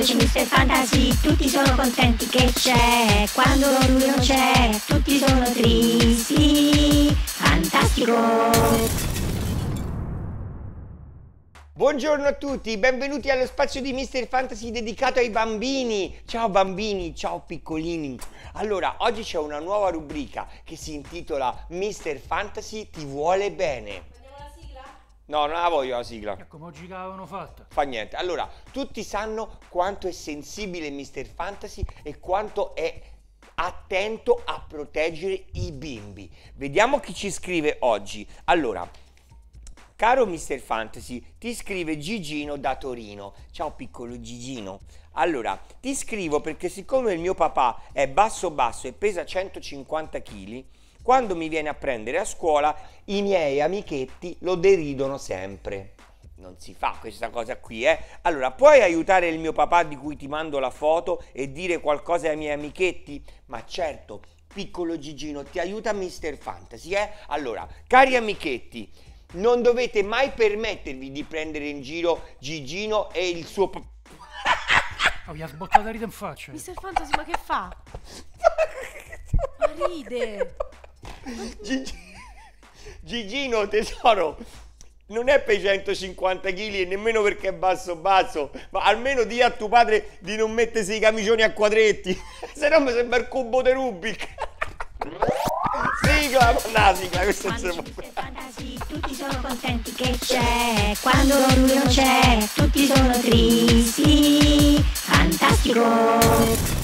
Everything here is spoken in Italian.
Quando c'è Mr. Fantasy tutti sono contenti che c'è. Quando lui non c'è tutti sono tristi. Fantastico. Buongiorno a tutti, benvenuti allo spazio di Mr. Fantasy dedicato ai bambini. Ciao bambini, ciao piccolini. Allora, oggi c'è una nuova rubrica che si intitola Mr. Fantasy ti vuole bene. Andiamo alla sigla? No, non la voglio la sigla. Come oggi che avevano fatto? Fa niente. Allora, tutti sanno quanto è sensibile Mr. Fantasy e quanto è attento a proteggere i bimbi. Vediamo chi ci scrive oggi. Allora, caro Mr. Fantasy, ti scrive Gigino da Torino. Ciao piccolo Gigino. Allora, ti scrivo perché siccome il mio papà è basso e pesa 150 kg, quando mi viene a prendere a scuola i miei amichetti lo deridono sempre. Non si fa questa cosa qui, eh? Allora, puoi aiutare il mio papà di cui ti mando la foto e dire qualcosa ai miei amichetti? Ma certo, piccolo Gigino, ti aiuta Mr. Fantasy, eh? Allora, cari amichetti, non dovete mai permettervi di prendere in giro Gigino e il suo Oh, gli ha sbottato la ride in faccia. Mr. Fantasy, ma che fa? Ma ride. Gigino, tesoro, non è per 150 kg e nemmeno perché è basso, ma almeno di a tuo padre di non mettersi i camicioni a quadretti, se no mi sembra il cubo di Rubik. Sigla, una sigla, questo non si Quando può. c'è Mr. Fantasy tutti sono contenti che c'è. Quando lui non c'è tutti sono tristi. Fantastico.